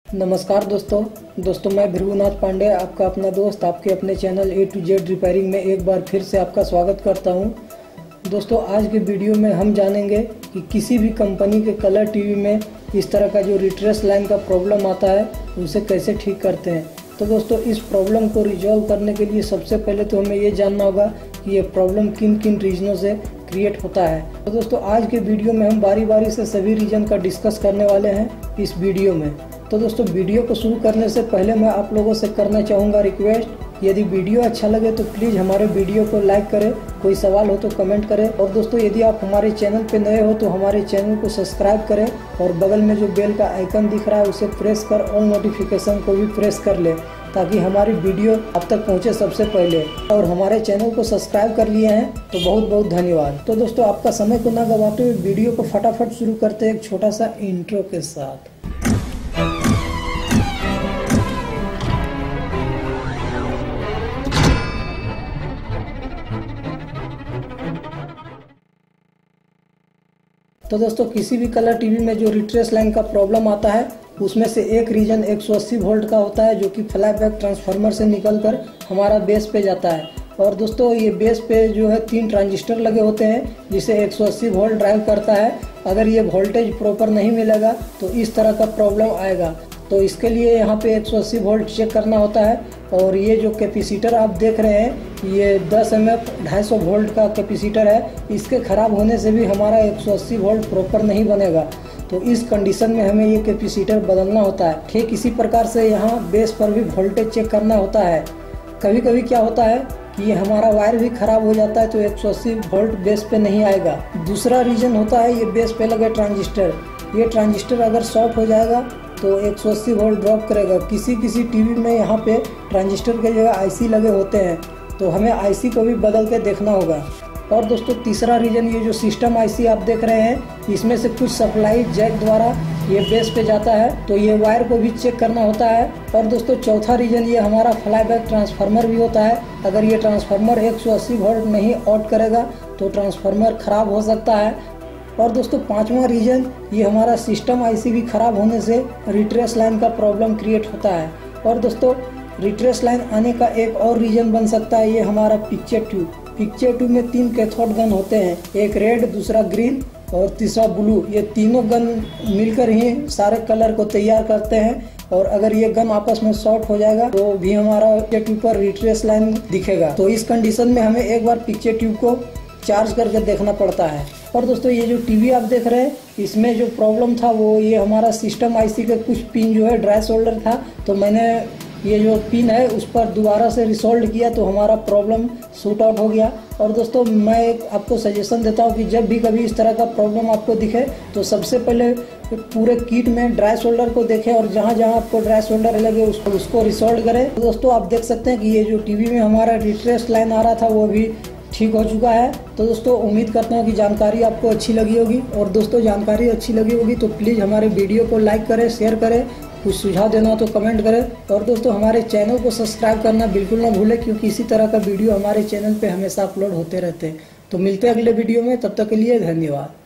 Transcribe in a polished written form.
नमस्कार दोस्तों मैं भृगुनाथ पांडे आपका अपना दोस्त आपके अपने channel A to Z repairing में एक बार फिर से आपका स्वागत करता हूं। दोस्तों आज के वीडियो में हम जानेंगे कि किसी भी कंपनी के कलर टीवी में इस तरह का जो रिट्रेस लाइन का प्रॉब्लम आता है उसे कैसे ठीक करते हैं। तो दोस्तों इस प्रॉब्लम को रिजॉल्व करने के लिए सबसे पहले तो हमें ये जानना होगा कि ये प्रॉब्लम किन किन रीजनों से क्रिएट होता है। तो दोस्तों आज के वीडियो में हम बारी बारी से सभी रीजन का डिस्कस करने वाले हैं इस वीडियो में। तो दोस्तों वीडियो को शुरू करने से पहले मैं आप लोगों से करना चाहूँगा रिक्वेस्ट, यदि वीडियो अच्छा लगे तो प्लीज़ हमारे वीडियो को लाइक करें, कोई सवाल हो तो कमेंट करें, और दोस्तों यदि आप हमारे चैनल पे नए हो तो हमारे चैनल को सब्सक्राइब करें और बगल में जो बेल का आइकन दिख रहा है उसे प्रेस कर ऑल नोटिफिकेशन को भी प्रेस कर ले ताकि हमारी वीडियो आप तक पहुंचे सबसे पहले। और हमारे चैनल को सब्सक्राइब कर लिए हैं तो बहुत बहुत धन्यवाद। तो दोस्तों आपका समय को ना गवाते हुए वीडियो को फटाफट शुरू करते हैं एक छोटा सा इंट्रो के साथ। तो दोस्तों किसी भी कलर टीवी में जो रिट्रेस लाइन का प्रॉब्लम आता है उसमें से एक रीजन 180 वोल्ट का होता है जो कि फ्लाई बैक ट्रांसफार्मर से निकलकर हमारा बेस पे जाता है। और दोस्तों ये बेस पे जो है 3 ट्रांजिस्टर लगे होते हैं जिसे 180 वोल्ट ड्राइव करता है। अगर ये वोल्टेज प्रॉपर नहीं मिलेगा तो इस तरह का प्रॉब्लम आएगा। तो इसके लिए यहाँ पे 180 वोल्ट चेक करना होता है। और ये जो कैपेसिटर आप देख रहे हैं ये 10 mF 250 वोल्ट का कैपेसिटर है। इसके ख़राब होने से भी हमारा 180 वोल्ट प्रॉपर नहीं बनेगा। तो इस कंडीशन में हमें ये कैपेसिटर बदलना होता है। ठीक इसी प्रकार से यहाँ बेस पर भी वोल्टेज चेक करना होता है। कभी कभी क्या होता है कि ये हमारा वायर भी ख़राब हो जाता है तो 180 वोल्ट बेस पे नहीं आएगा। दूसरा रीज़न होता है ये बेस पे लगे ट्रांजिस्टर। ये ट्रांजिस्टर अगर शॉर्ट हो जाएगा तो 180 वोल्ट ड्रॉप करेगा। किसी टीवी में यहाँ पे ट्रांजिस्टर के जगह आईसी लगे होते हैं तो हमें आईसी को भी बदल के देखना होगा। और दोस्तों तीसरा रीजन ये जो सिस्टम आईसी आप देख रहे हैं इसमें से कुछ सप्लाई जैक द्वारा ये बेस पे जाता है तो ये वायर को भी चेक करना होता है। और दोस्तों चौथा रीजन ये हमारा फ्लाई बैक ट्रांसफार्मर भी होता है। अगर ये ट्रांसफार्मर 180 वोल्ट नहीं आउट करेगा तो ट्रांसफार्मर खराब हो सकता है। और दोस्तों पांचवा रीजन ये हमारा सिस्टम आईसी भी खराब होने से रिट्रेस लाइन का प्रॉब्लम क्रिएट होता है। और दोस्तों रिट्रेस लाइन आने का एक और रीजन बन सकता है ये हमारा पिक्चर ट्यूब में 3 कैथोड गन होते हैं, एक रेड, दूसरा ग्रीन और तीसरा ब्लू। ये तीनों गन मिलकर ही सारे कलर को तैयार करते हैं। और अगर ये गन आपस में शॉर्ट हो जाएगा तो भी हमारा पिक्चर ट्यूब पर रिट्रेस लाइन दिखेगा। तो इस कंडीशन में हमें एक बार पिक्चर ट्यूब को चार्ज करके देखना पड़ता है। और दोस्तों ये जो टीवी आप देख रहे हैं इसमें जो प्रॉब्लम था वो ये हमारा सिस्टम आईसी के कुछ पिन जो है ड्राई सोल्डर था तो मैंने ये जो पिन है उस पर दोबारा से रिसोल्ड किया तो हमारा प्रॉब्लम शूट आउट हो गया। और दोस्तों मैं एक आपको सजेशन देता हूँ कि जब भी कभी इस तरह का प्रॉब्लम आपको दिखे तो सबसे पहले पूरे किट में ड्राई सोल्डर को देखें और जहाँ जहाँ आपको ड्राई सोल्डर लगे उसको रिसोल्ड करें। तो दोस्तों आप देख सकते हैं कि ये जो टीवी में हमारा रिट्रेस लाइन आ रहा था वो भी ठीक हो चुका है। तो दोस्तों उम्मीद करता हूँ कि जानकारी आपको अच्छी लगी होगी। और दोस्तों जानकारी अच्छी लगी होगी तो प्लीज़ हमारे वीडियो को लाइक करें, शेयर करें, कुछ सुझाव देना हो तो कमेंट करें। और दोस्तों हमारे चैनल को सब्सक्राइब करना बिल्कुल ना भूलें क्योंकि इसी तरह का वीडियो हमारे चैनल पे हमेशा अपलोड होते रहते हैं। तो मिलते हैं अगले वीडियो में, तब तक के लिए धन्यवाद।